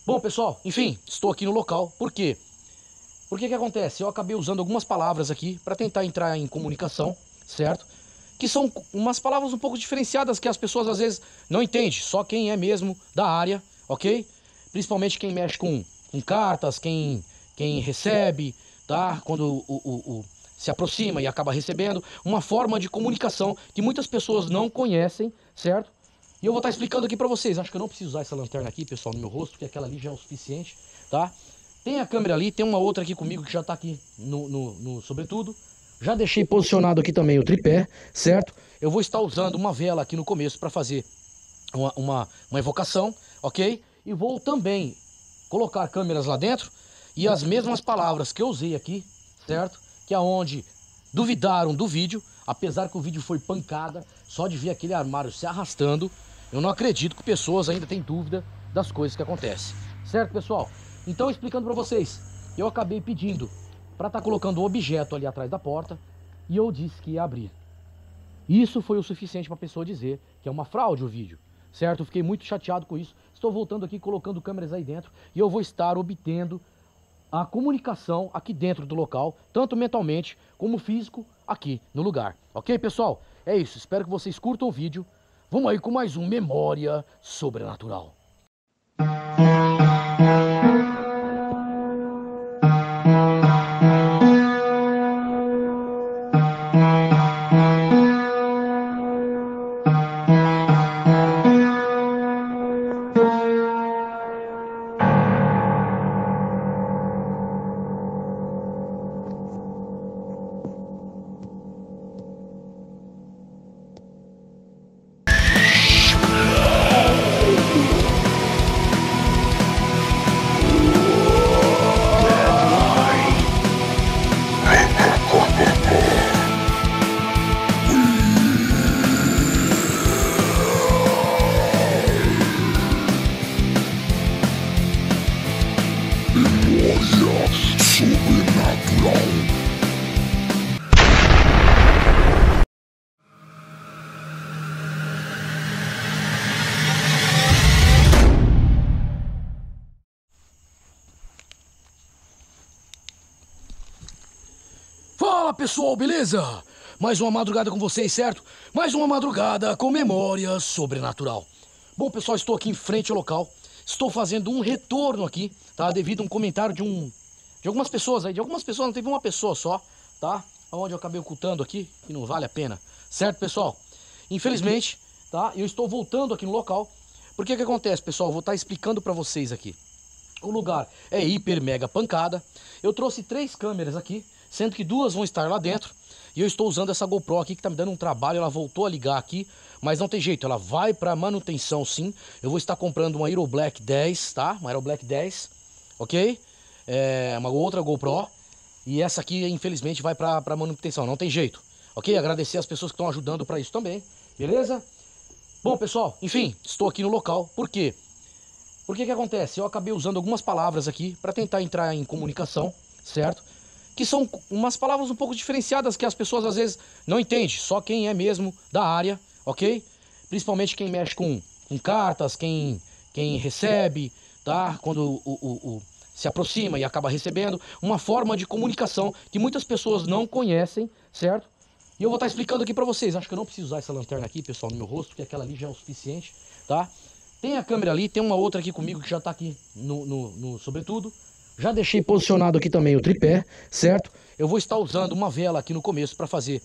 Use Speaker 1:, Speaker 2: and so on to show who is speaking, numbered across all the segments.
Speaker 1: Bom, pessoal, enfim, estou aqui no local. Por quê? Porque que acontece? Eu acabei usando algumas palavras aqui para tentar entrar em comunicação, certo? Que são umas palavras um pouco diferenciadas que as pessoas às vezes não entendem, só quem é mesmo da área, ok? Principalmente quem mexe com cartas, quem recebe, tá? Quando se aproxima e acaba recebendo, uma forma de comunicação que muitas pessoas não conhecem, certo? E eu vou estar explicando aqui pra vocês. Acho que eu não preciso usar essa lanterna aqui, pessoal, no meu rosto, porque aquela ali já é o suficiente, tá? Tem a câmera ali, tem uma outra aqui comigo que já tá aqui no sobretudo. Já deixei posicionado aqui também o tripé, certo? Eu vou estar usando uma vela aqui no começo para fazer uma evocação, ok? E vou também colocar câmeras lá dentro e as mesmas palavras que eu usei aqui, certo? Que é onde duvidaram do vídeo, apesar que o vídeo foi pancada, só de ver aquele armário se arrastando, eu não acredito que pessoas ainda têm dúvida das coisas que acontecem. Certo, pessoal? Então, explicando para vocês, eu acabei pedindo para estar colocando um objeto ali atrás da porta e eu disse que ia abrir. Isso foi o suficiente para a pessoa dizer que é uma fraude o vídeo, certo? Eu fiquei muito chateado com isso. Estou voltando aqui, colocando câmeras aí dentro e eu vou estar obtendo a comunicação aqui dentro do local, tanto mentalmente como físico aqui no lugar. Ok, pessoal? É isso, espero que vocês curtam o vídeo. Vamos aí com mais um Memória Sobrenatural. Fala, pessoal, beleza? Mais uma madrugada com vocês, certo? Mais uma madrugada com Memória Sobrenatural. Bom, pessoal, estou aqui em frente ao local. Estou fazendo um retorno aqui, tá? Devido a um comentário de algumas pessoas aí. De algumas pessoas, não teve uma pessoa só, tá? Onde eu acabei ocultando aqui, que não vale a pena. Certo, pessoal? Infelizmente, tá? Eu estou voltando aqui no local. Porque que acontece, pessoal? Eu vou estar explicando pra vocês aqui. O lugar é hiper mega pancada. Eu trouxe 3 câmeras aqui, sendo que 2 vão estar lá dentro. E eu estou usando essa GoPro aqui que tá me dando um trabalho. Ela voltou a ligar aqui, mas não tem jeito, ela vai para manutenção sim. Eu vou estar comprando uma Aero Black 10, tá? Uma Aero Black 10, ok? É uma outra GoPro. E essa aqui, infelizmente, vai para manutenção, não tem jeito, ok? Agradecer as pessoas que estão ajudando para isso também, beleza? Bom, pessoal, enfim, estou aqui no local. Por quê? Porque que acontece? Eu acabei usando algumas palavras aqui para tentar entrar em comunicação, certo? Que são umas palavras um pouco diferenciadas que as pessoas às vezes não entendem, só quem é mesmo da área, ok? Principalmente quem mexe com cartas, quem recebe, tá? Quando se aproxima e acaba recebendo, uma forma de comunicação que muitas pessoas não conhecem, certo? E eu vou estar explicando aqui para vocês. Acho que eu não preciso usar essa lanterna aqui, pessoal, no meu rosto, porque aquela ali já é o suficiente, tá? Tem a câmera ali, tem uma outra aqui comigo que já tá aqui no sobretudo. Já deixei posicionado aqui também o tripé, certo? Eu vou estar usando uma vela aqui no começo para fazer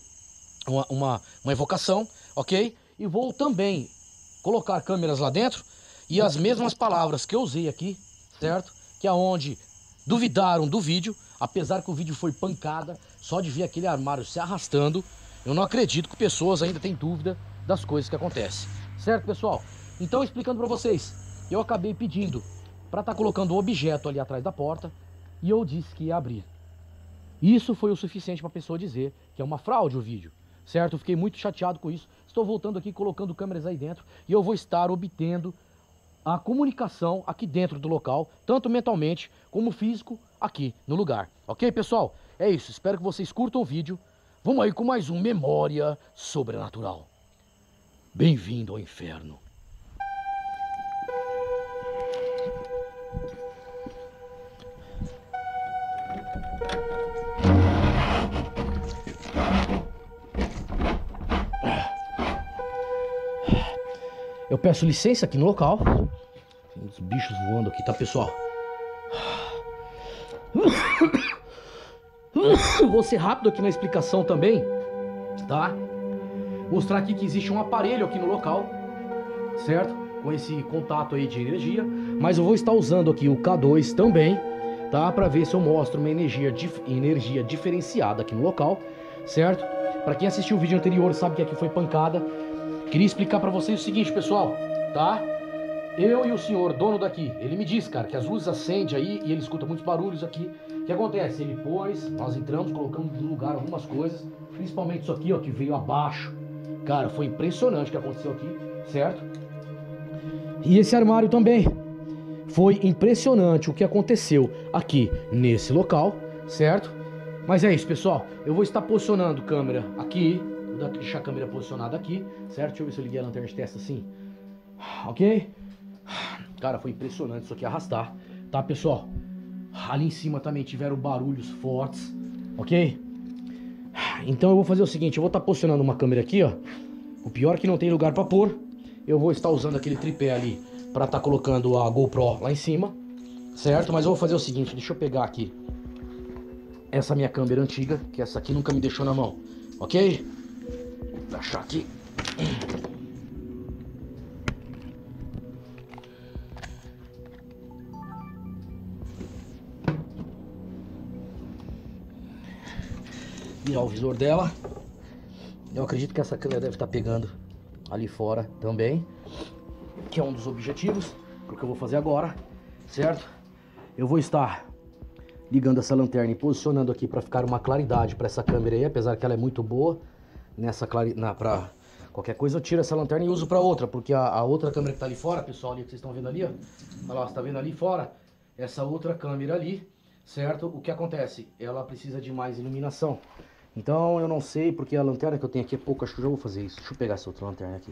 Speaker 1: uma evocação, ok? E vou também colocar câmeras lá dentro e as mesmas palavras que eu usei aqui, certo? Que é onde duvidaram do vídeo, apesar que o vídeo foi pancada, só de ver aquele armário se arrastando, eu não acredito que pessoas ainda têm dúvida das coisas que acontecem. Certo, pessoal? Então, explicando para vocês, eu acabei pedindo para estar colocando um objeto ali atrás da porta e eu disse que ia abrir. Isso foi o suficiente para a pessoa dizer que é uma fraude o vídeo, certo? Eu fiquei muito chateado com isso. Estou voltando aqui, colocando câmeras aí dentro e eu vou estar obtendo a comunicação aqui dentro do local, tanto mentalmente como físico aqui no lugar. Ok, pessoal? É isso, espero que vocês curtam o vídeo. Vamos aí com mais um Memória Sobrenatural. Bem-vindo ao inferno. Eu peço licença aqui no local. Tem uns bichos voando aqui, tá, pessoal? Vou ser rápido aqui na explicação também, tá? Mostrar aqui que existe um aparelho aqui no local, certo? Com esse contato aí de energia. Mas eu vou estar usando aqui o K2 também, tá? Pra ver se eu mostro uma energia diferenciada aqui no local, certo? Pra quem assistiu o vídeo anterior sabe que aqui foi pancada. Queria explicar pra vocês o seguinte, pessoal, tá? Eu e o senhor, dono daqui, ele me disse, cara, que as luzes acendem aí e ele escuta muitos barulhos aqui. O que acontece? Ele pôs, nós entramos, colocamos no lugar algumas coisas, principalmente isso aqui, ó, que veio abaixo. Cara, foi impressionante o que aconteceu aqui, certo? E esse armário também. Foi impressionante o que aconteceu aqui nesse local, certo? Mas é isso, pessoal. Eu vou estar posicionando a câmera aqui. Vou deixar a câmera posicionada aqui, certo? Deixa eu ver se eu liguei a lanterna de testa assim. Ok? Cara, foi impressionante isso aqui arrastar, tá, pessoal? Ali em cima também tiveram barulhos fortes, ok? Então eu vou fazer o seguinte, eu vou estar posicionando uma câmera aqui, ó. O pior é que não tem lugar pra pôr. Eu vou estar usando aquele tripé ali pra estar colocando a GoPro lá em cima, certo? Mas eu vou fazer o seguinte, deixa eu pegar aqui essa minha câmera antiga, que essa aqui nunca me deixou na mão, ok? Vou achar aqui. Virar o visor dela. Eu acredito que essa câmera deve estar pegando ali fora também, que é um dos objetivos pro que eu vou fazer agora, certo? Eu vou estar ligando essa lanterna e posicionando aqui para ficar uma claridade para essa câmera aí, apesar que ela é muito boa nessa para qualquer coisa eu tiro essa lanterna e uso para outra, porque a outra câmera que tá ali fora, pessoal, ali que vocês estão vendo ali, ó, olha lá, você tá vendo ali fora, essa outra câmera ali, certo? O que acontece? Ela precisa de mais iluminação. Então eu não sei, porque a lanterna que eu tenho aqui é pouco, acho que eu já vou fazer isso. Deixa eu pegar essa outra lanterna aqui.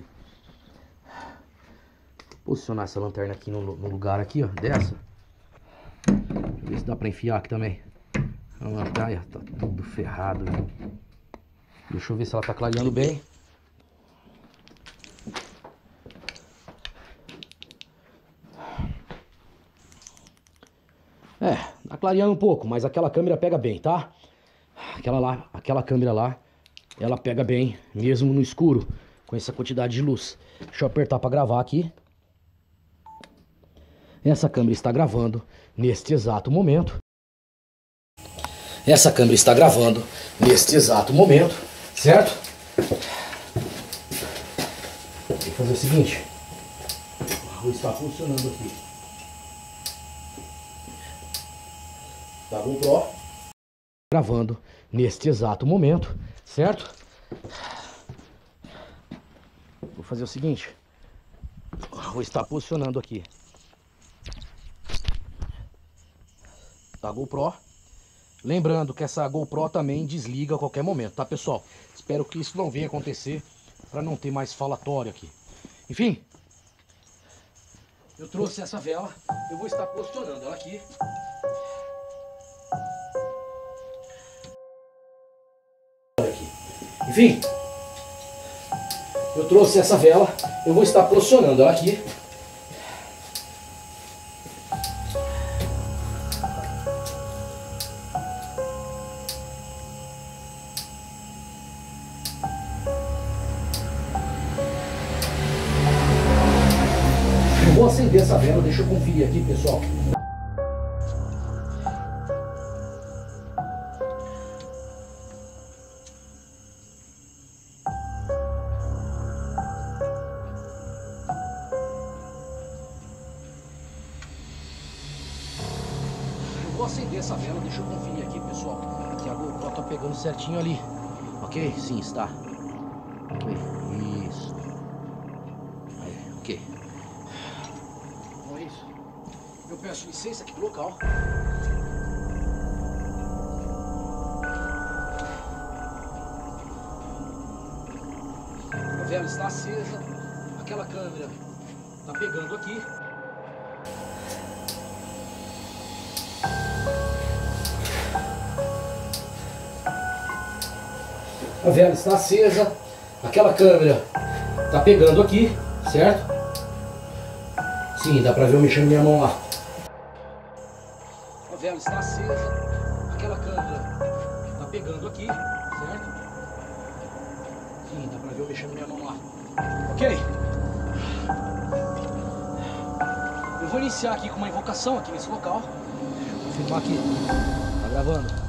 Speaker 1: Posicionar essa lanterna aqui no lugar aqui, ó, dessa. Ver se dá pra enfiar aqui também. A lanterna tá tudo ferrado. Deixa eu ver se ela tá clareando bem. Tá clareando um pouco, mas aquela câmera pega bem, tá? Aquela câmera lá, ela pega bem, mesmo no escuro, com essa quantidade de luz. Deixa eu apertar para gravar aqui. Essa câmera está gravando neste exato momento. Essa câmera está gravando neste exato momento, certo? Tem que fazer o seguinte. Vou estar funcionando aqui. Tá bom, Pro? Gravando neste exato momento, certo? Vou fazer o seguinte. Vou estar posicionando aqui a GoPro. Lembrando que essa GoPro também desliga a qualquer momento, tá, pessoal? Espero que isso não venha acontecer para não ter mais falatório aqui. Enfim, eu trouxe essa vela. Eu vou estar posicionando ela aqui. Enfim, eu trouxe essa vela, eu vou estar posicionando ela aqui. Eu vou acender essa vela, deixa eu conferir aqui, pessoal. Vou acender essa vela, deixa eu conferir aqui, pessoal, que a GoPro tá pegando certinho ali. Ok? Sim, está. Ok, isso. Aí, ok. Então é isso. Eu peço licença aqui do local. A vela está acesa. Aquela câmera tá pegando aqui. A vela está acesa, aquela câmera está pegando aqui, certo? Sim, dá pra ver eu mexendo minha mão lá. A vela está acesa, aquela câmera tá pegando aqui, certo? Sim, dá pra ver eu mexendo minha mão lá. Ok? Eu vou iniciar aqui com uma invocação aqui nesse local. Vou filmar aqui. Tá gravando?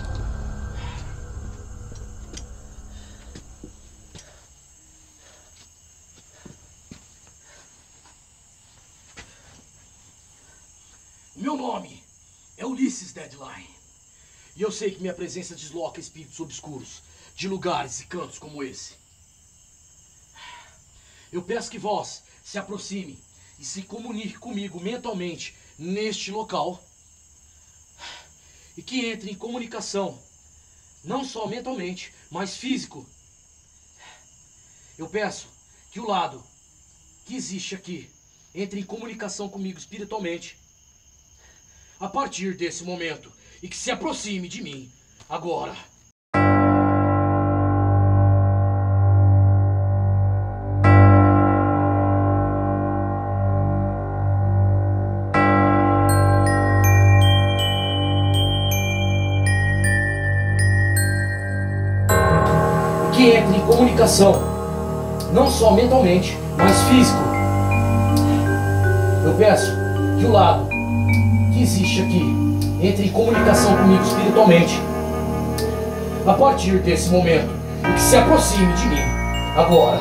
Speaker 1: Meu nome é Ulisses Deadline. E eu sei que minha presença desloca espíritos obscuros de lugares e cantos como esse. Eu peço que vós se aproxime e se comunique comigo mentalmente neste local. E que entre em comunicação, não só mentalmente, mas físico. Eu peço que o lado que existe aqui entre em comunicação comigo espiritualmente a partir desse momento e que se aproxime de mim agora. Que entre em comunicação, não só mentalmente, mas físico. Eu peço que o lado que existe aqui entre em comunicação comigo espiritualmente a partir desse momento e que se aproxime de mim agora.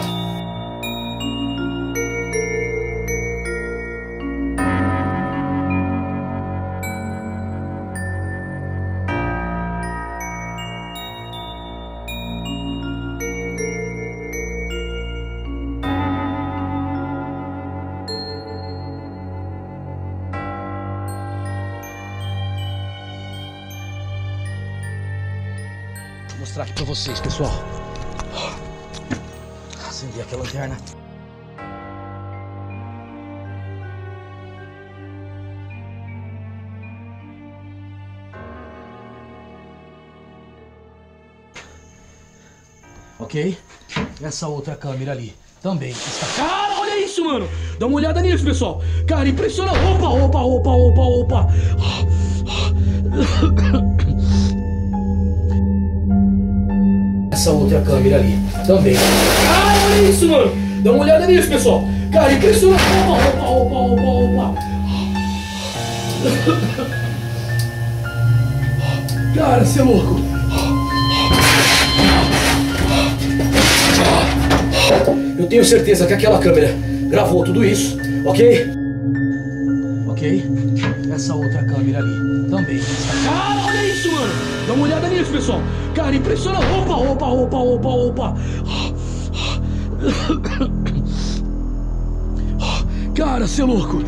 Speaker 1: Vou mostrar aqui pra vocês, pessoal. Acender aqui a lanterna. Ok? Essa outra câmera ali também está... Cara, olha isso, mano! Dá uma olhada nisso, pessoal! Cara, impressionante! Opa! Essa outra câmera ali também. Cara, olha isso, mano! Dá uma olhada nisso, pessoal! Cara, impressionante! Opa! Cara, você é louco! Eu tenho certeza que aquela câmera gravou tudo isso, ok? Ok? Essa outra câmera ali também. Cara, olha isso, mano! Dá uma olhada nisso, pessoal! Cara, impressionante! Opa! Cara, você é louco!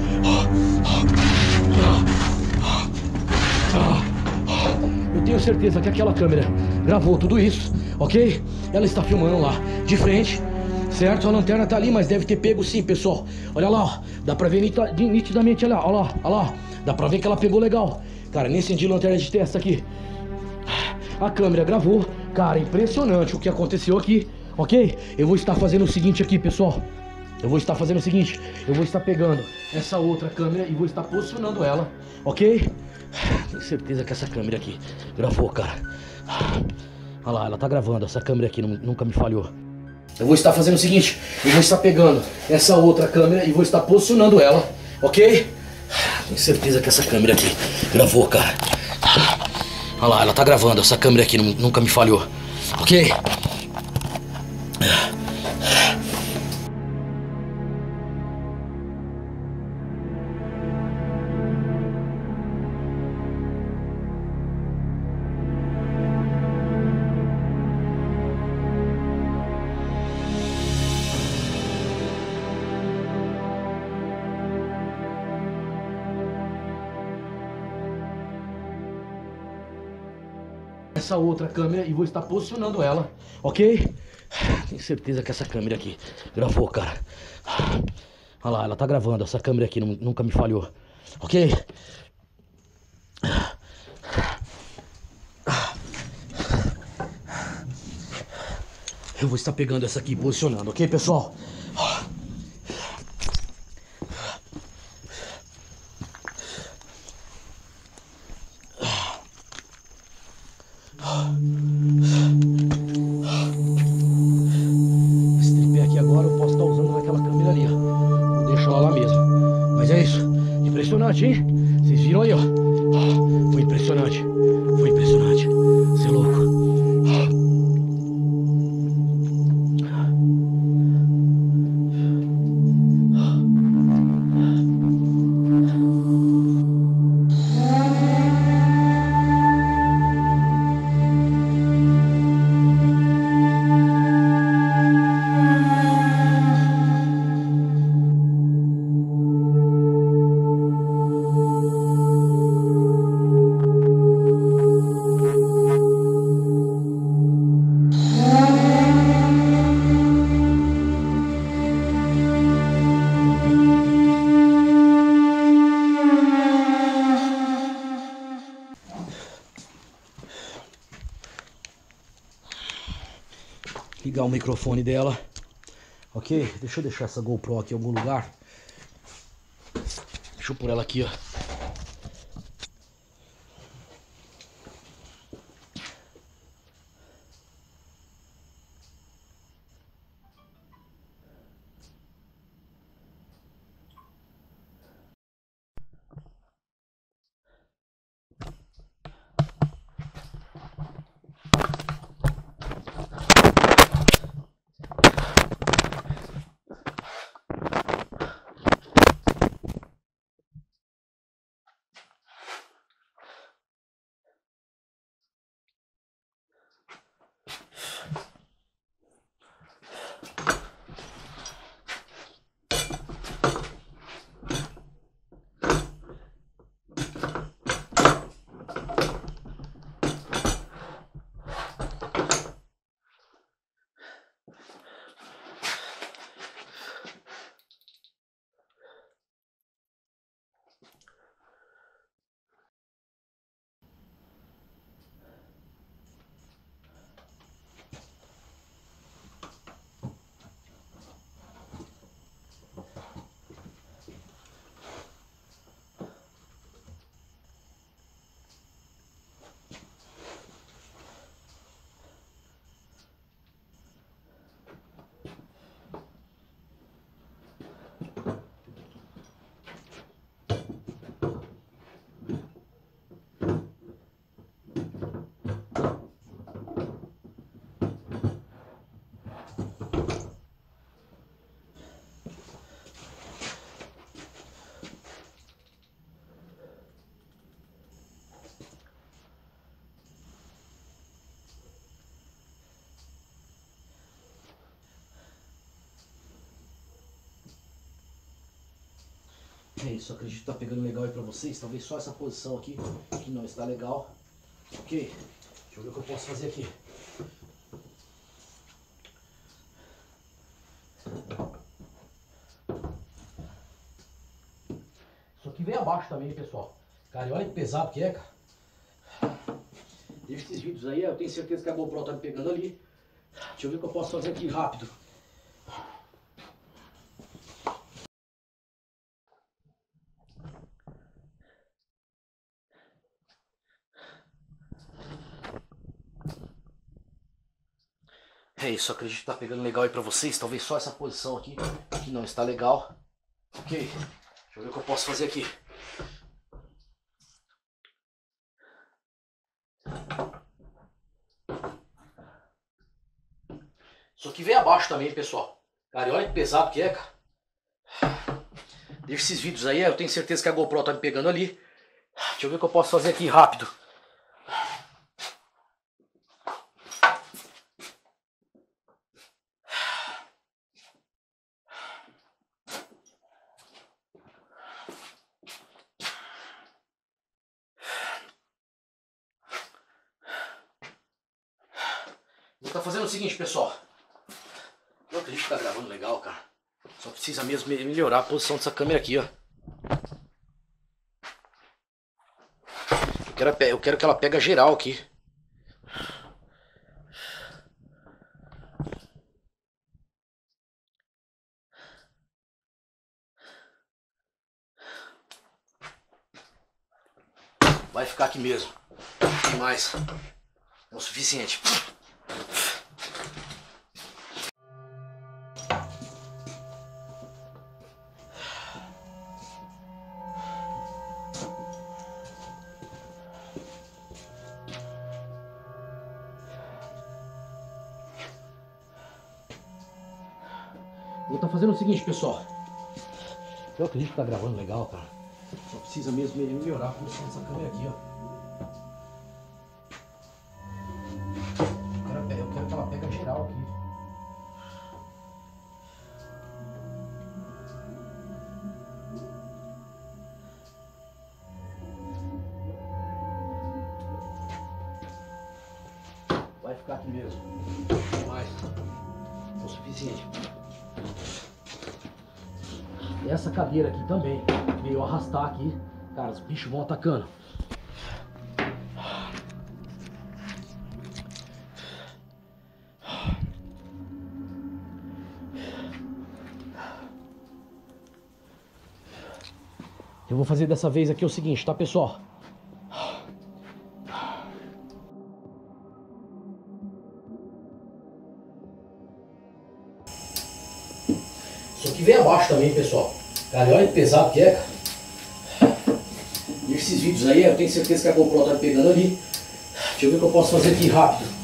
Speaker 1: Eu tenho certeza que aquela câmera gravou tudo isso, ok? Ela está filmando lá de frente, certo? A lanterna tá ali, mas deve ter pego sim, pessoal. Olha lá, ó. Dá pra ver nitidamente, olha lá. Dá pra ver que ela pegou legal. Cara, nem acendi lanterna de testa aqui. A câmera gravou. Cara, impressionante o que aconteceu aqui, ok? Eu vou estar fazendo o seguinte aqui, pessoal. Eu vou estar pegando essa outra câmera e vou estar posicionando ela, ok? Tenho certeza que essa câmera aqui gravou, cara. Olha lá, ela tá gravando. Essa câmera aqui nunca me falhou. Eu vou estar fazendo o seguinte. Eu vou estar pegando essa outra câmera e vou estar posicionando ela, ok? Tenho certeza que essa câmera aqui gravou, cara. Olha lá, ela tá gravando. Essa câmera aqui nunca me falhou, ok? Essa outra câmera e vou estar posicionando ela, ok? Tenho certeza que essa câmera aqui gravou, cara. Olha lá, ela tá gravando. Essa câmera aqui nunca me falhou, ok? Eu vou estar pegando essa aqui e posicionando, ok, pessoal? Vocês viram aí, ó? Foi impressionante. Foi impressionante. Você é louco. Ligar o microfone dela. Ok? Deixa eu deixar essa GoPro aqui em algum lugar. Deixa eu pôr ela aqui, ó. É isso, acredito que tá pegando legal aí pra vocês. Talvez só essa posição aqui que não está legal. Ok? Deixa eu ver o que eu posso fazer aqui. Isso aqui veio abaixo também, pessoal. Cara, e olha que pesado que é, cara. Deixa esses vídeos aí, eu tenho certeza que a GoPro tá me pegando ali. Deixa eu ver o que eu posso fazer aqui rápido. É isso, acredito que tá pegando legal aí pra vocês. Talvez só essa posição aqui que não está legal. Ok, deixa eu ver o que eu posso fazer aqui. Isso aqui veio abaixo também, pessoal. Cara, e olha que pesado que é, cara. Deixa esses vídeos aí, eu tenho certeza que a GoPro tá me pegando ali. Deixa eu ver o que eu posso fazer aqui rápido. Vou estar fazendo o seguinte, pessoal. Eu acredito que tá gravando legal, cara. Só precisa mesmo melhorar a posição dessa câmera aqui, ó. Eu quero que ela pegue geral aqui. Vai ficar aqui mesmo. Não tem mais. É o suficiente. vou estar fazendo o seguinte, pessoal. Eu acredito que tá gravando legal, cara. Só precisa mesmo melhorar a função dessa câmera aqui, ó. Eu quero que ela pega geral aqui. Vai ficar aqui mesmo. Mas é o suficiente. E essa cadeira aqui também veio arrastar aqui. Cara, os bichos vão atacando. Eu vou fazer dessa vez aqui o seguinte, tá, pessoal? Isso aqui vem abaixo também, pessoal. Cara, olha que pesado que é, cara. E esses vídeos aí, eu tenho certeza que a GoPro tá pegando ali. Deixa eu ver o que eu posso fazer aqui rápido.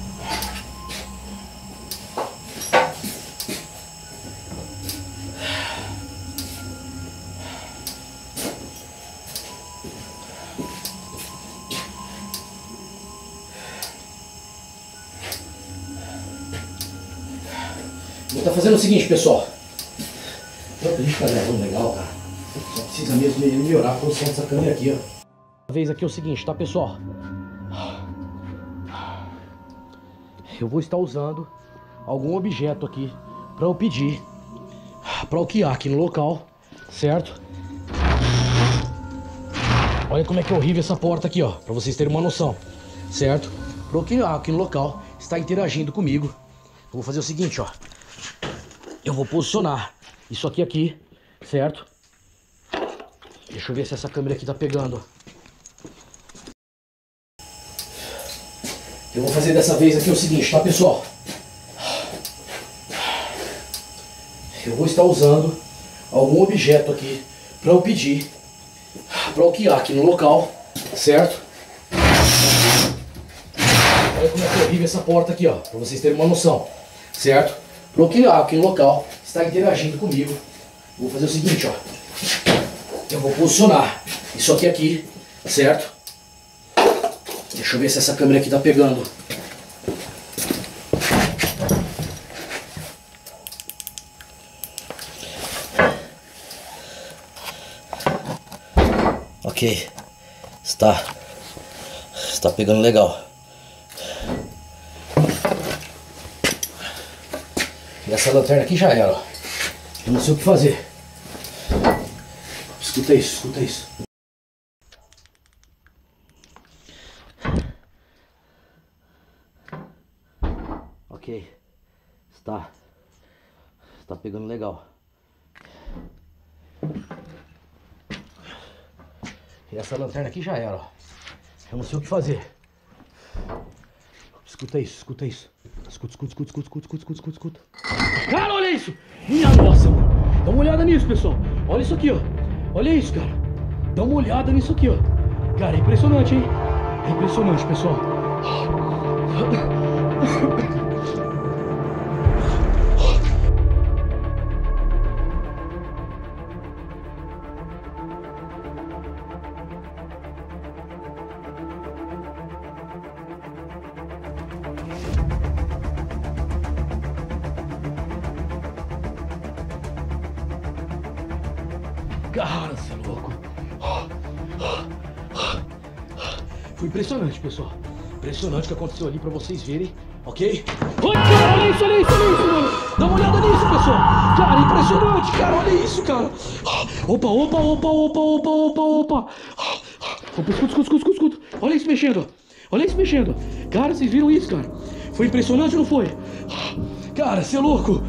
Speaker 1: Vou estar fazendo o seguinte, pessoal. Eu acredito que tá gravando legal, cara. Só precisa mesmo melhorar a posição dessa câmera aqui, ó. A vez aqui é o seguinte, tá, pessoal? Eu vou estar usando algum objeto aqui para eu pedir para o Kia aqui no local, certo? Olha como é que é horrível essa porta aqui, ó, para vocês terem uma noção, certo? Para o Kia aqui no local está interagindo comigo. Eu vou fazer o seguinte, ó. Eu vou posicionar isso aqui, certo? Deixa eu ver se essa câmera aqui tá pegando. Eu vou fazer dessa vez aqui o seguinte, tá, pessoal? Eu vou estar usando algum objeto aqui para eu pedir para o Kia aqui no local, certo? Olha como é que é horrível essa porta aqui, ó, para vocês terem uma noção, certo? Para o Kia aqui no local está interagindo comigo. Eu vou fazer o seguinte, ó. Eu vou posicionar isso aqui, certo? Deixa eu ver se essa câmera aqui tá pegando. Ok. Está pegando legal. E essa lanterna aqui já era, ó. Eu não sei o que fazer. Escuta isso, escuta isso. Ok. Está pegando legal. E essa lanterna aqui já era, ó. Eu não sei o que fazer. Escuta isso, escuta isso. Escuta. Cara, olha isso! Minha nossa, mano. Dá uma olhada nisso, pessoal. Olha isso aqui, ó. Olha isso, cara. Dá uma olhada nisso aqui, ó. Cara, é impressionante, hein? É impressionante, pessoal. Cara, você é louco. Foi impressionante, pessoal. Impressionante o que aconteceu ali pra vocês verem, ok? Oi, cara, olha isso, mano. Dá uma olhada nisso, pessoal. Cara, impressionante, cara, olha isso, cara. Opa. Escuta. Olha isso mexendo. Cara, vocês viram isso, cara? Foi impressionante ou não foi? Cara, você é louco.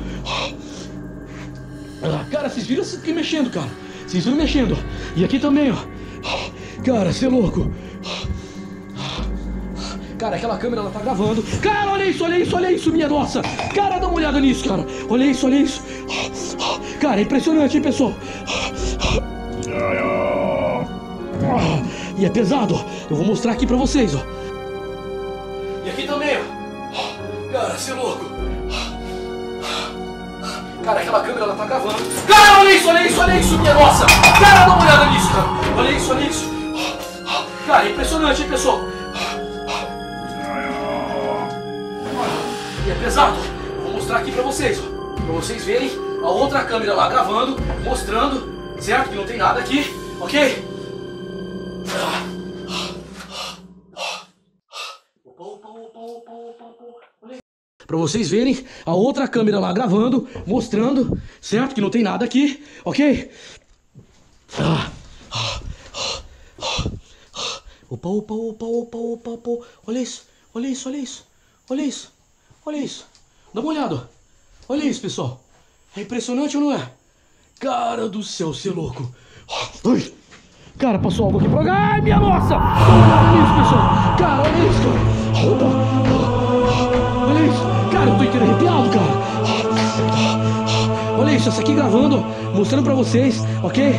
Speaker 1: Cara, vocês viram isso aqui mexendo, cara? Vocês viram mexendo. E aqui também, ó. Cara, você é louco. Cara, aquela câmera, ela tá gravando. Cara, olha isso, minha nossa. Cara, dá uma olhada nisso, cara. Olha isso. Cara, é impressionante, hein, pessoal. E é pesado, ó. Eu vou mostrar aqui pra vocês, ó. E aqui também, ó. Cara, você é louco. Cara, aquela câmera ela tá gravando. Cara, olha isso, minha nossa! Cara, dá uma olhada nisso, cara. Olha isso. Cara, é impressionante, hein, pessoal? E é pesado. Eu vou mostrar aqui pra vocês, ó. Pra vocês verem a outra câmera lá gravando, mostrando, certo? Que não tem nada aqui, ok? Pra vocês verem a outra câmera lá gravando, mostrando, certo? Que não tem nada aqui, ok? Opa. Olha isso. Dá uma olhada. Olha isso, pessoal. É impressionante ou não é? Cara do céu, você é louco. Ai. Cara, passou algo aqui pra cá. Ai, minha nossa! Olha isso, pessoal. Cara, olha isso, cara. Opa. Olha isso. Cara, eu tô inteiro arrepiado, cara. Olha isso, essa aqui gravando, mostrando pra vocês, ok?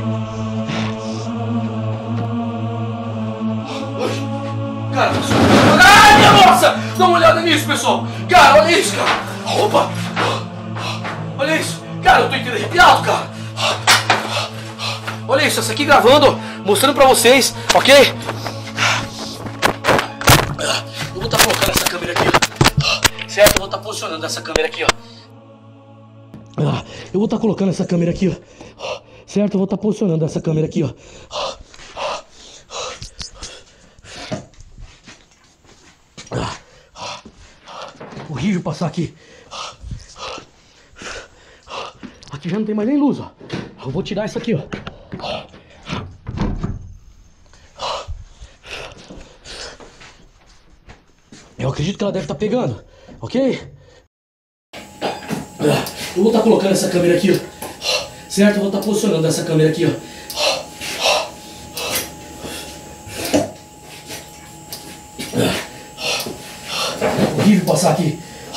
Speaker 1: Cara, pessoal. Ai, minha nossa! Dá uma olhada nisso, pessoal. Cara, olha isso, cara. Opa. Olha isso. Cara, eu tô inteiro arrepiado, cara. Olha isso, essa aqui gravando, mostrando pra vocês, ok? Eu vou estar colocando essa câmera aqui, ó. Certo? Eu vou estar posicionando essa câmera aqui, ó. Eu vou estar colocando essa câmera aqui, ó. Certo? Eu vou estar posicionando essa câmera aqui, ó. Horrível passar aqui. Aqui já não tem mais nem luz, ó. Eu vou tirar isso aqui, ó. Eu acredito que ela deve estar pegando, ok? Eu vou estar colocando essa câmera aqui, ó. Certo? Eu vou estar posicionando essa câmera aqui, ó. Horrível passar aqui.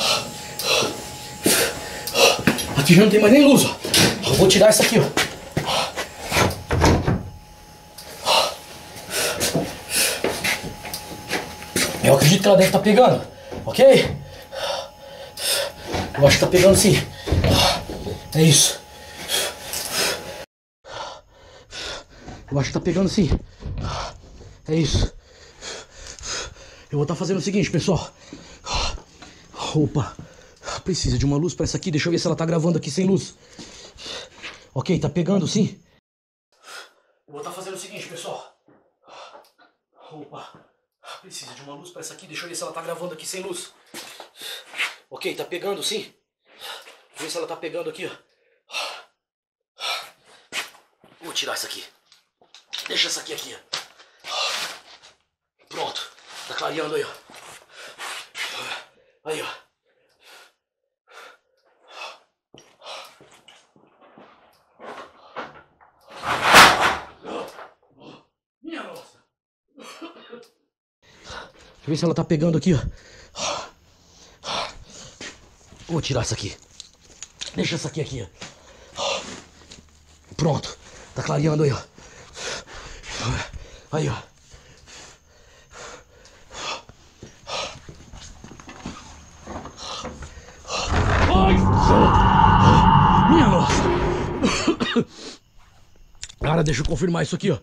Speaker 1: Aqui já não tem mais nem luz, ó. Eu vou tirar isso aqui, ó. Eu acredito que ela deve estar pegando, ok? Eu acho que tá pegando sim. É isso. Eu acho que tá pegando sim. É isso. Eu vou estar fazendo o seguinte, pessoal. Opa. Precisa de uma luz pra essa aqui. Deixa eu ver se ela tá gravando aqui sem luz. Ok, tá pegando sim. Eu vou estar fazendo o seguinte, pessoal. Opa. Precisa de uma luz pra essa aqui. Deixa eu ver se ela tá gravando aqui sem luz. Ok, tá pegando sim. Deixa eu ver se ela tá pegando aqui, ó. Vou tirar essa aqui. Deixa essa aqui, ó. Pronto. Tá clareando aí, ó. Aí, ó. Minha nossa. Deixa eu ver se ela tá pegando aqui, ó. Vou tirar essa aqui. Deixa essa aqui, ó. Pronto. Tá clareando aí, ó. Aí, ó. Ai, minha nossa. Cara, deixa eu confirmar isso aqui, ó.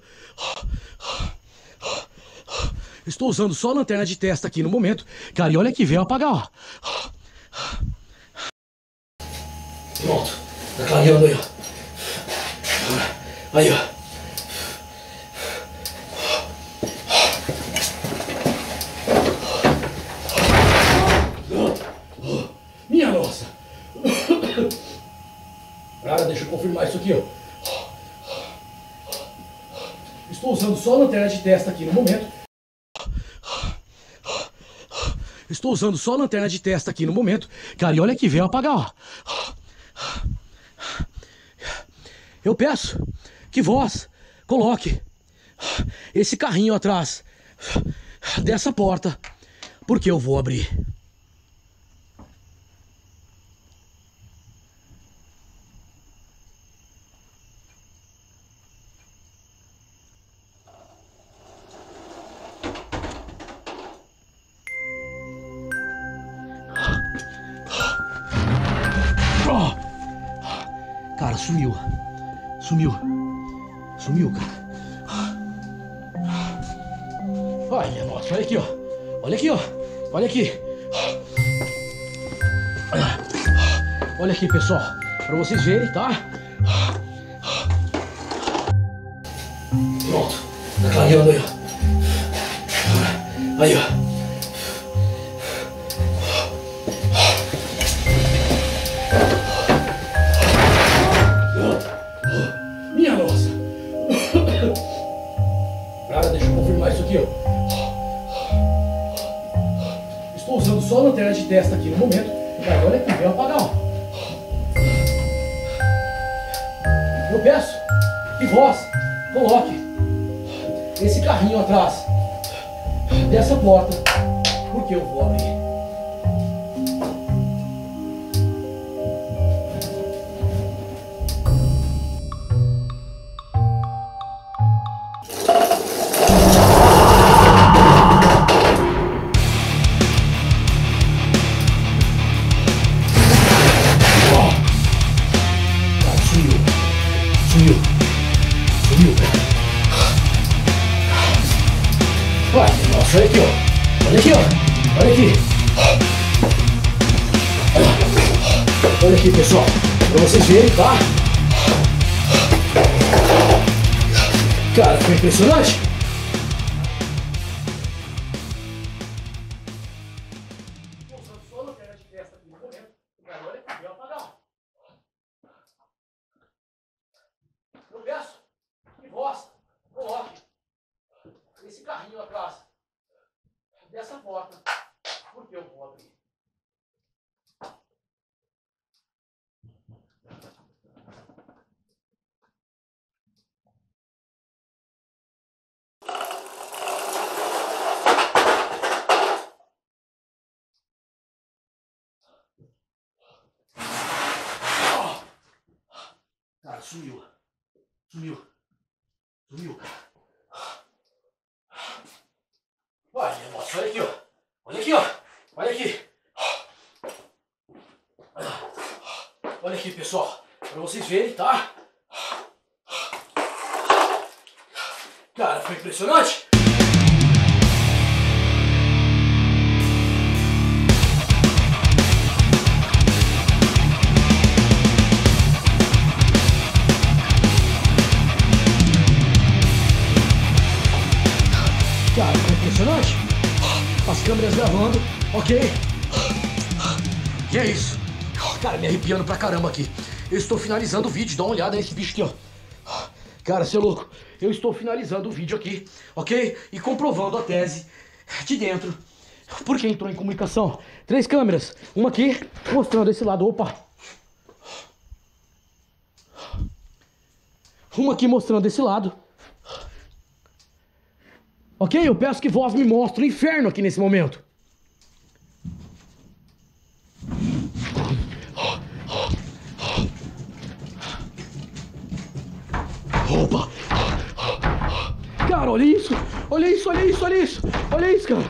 Speaker 1: Estou usando só a lanterna de testa aqui no momento. Cara, e olha que veio apagar, ó. Pronto. Tá clareando aí, ó. Aí, ó. Minha nossa. Cara, deixa eu confirmar isso aqui, ó. Estou usando só a lanterna de testa aqui no momento. Estou usando só a lanterna de testa aqui no momento. Cara, e olha que veio apagar, ó. Eu peço que vós coloque esse carrinho atrás dessa porta, porque eu vou abrir. sumiu. Sumiu, cara. Ai, minha nossa, olha aqui, ó. Olha aqui, ó. Olha aqui. Olha aqui, pessoal. Pra vocês verem, tá? Pronto. Tá clareando aí, ó. Aí, ó. Minha nossa. Cara, deixa eu confirmar isso aqui, ó. Estou usando só a lanterna de testa aqui no momento. Cara, olha aqui, vem apagar, ó. Eu peço que vós coloque esse carrinho atrás dessa porta, porque eu vou abrir. Sumiu, cara. Olha, nossa, olha aqui, ó. Olha aqui, ó. Olha aqui. Olha aqui, pessoal. Pra vocês verem, tá? Cara, foi impressionante. Eu peço que vós coloque esse carrinho atrás dessa porta, porque eu vou abrir. Cara, sumiu, cara. Olha, nossa, olha aqui, ó. Olha aqui, ó. Olha aqui. Olha aqui, pessoal. Pra vocês verem, tá? Cara, foi impressionante. Cara, foi impressionante. As câmeras gravando, ok? Que é isso? Cara, me arrepiando pra caramba aqui. Eu estou finalizando o vídeo, dá uma olhada nesse bicho aqui, ó. Cara, você é louco. Eu estou finalizando o vídeo aqui, ok? E comprovando a tese de dentro. Porque entrou em comunicação. 3 câmeras. Uma aqui, mostrando esse lado. Opa! Uma aqui mostrando esse lado. Ok? Eu peço que vós me mostrem o inferno aqui nesse momento. Opa! Cara, olha isso! Olha isso, olha isso, olha isso! Olha isso, cara!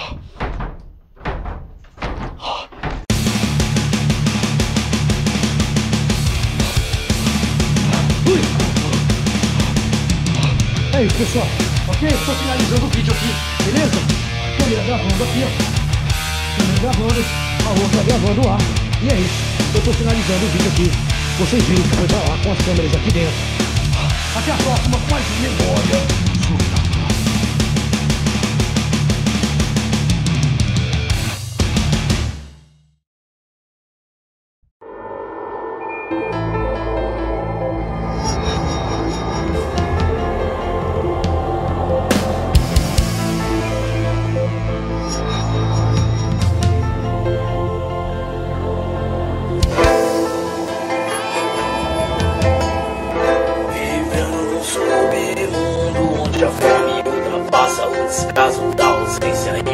Speaker 1: Ui. É isso, pessoal. Ok? Estou finalizando o vídeo aqui, beleza? Câmera gravando aqui, ó. Câmera gravando, a outra gravando lá. E é isso. Eu estou finalizando o vídeo aqui. Vocês viram que foi pra lá com as câmeras aqui dentro. Até a próxima com mais memória sobrenatural.
Speaker 2: A fome ultrapassa o descaso da ausência.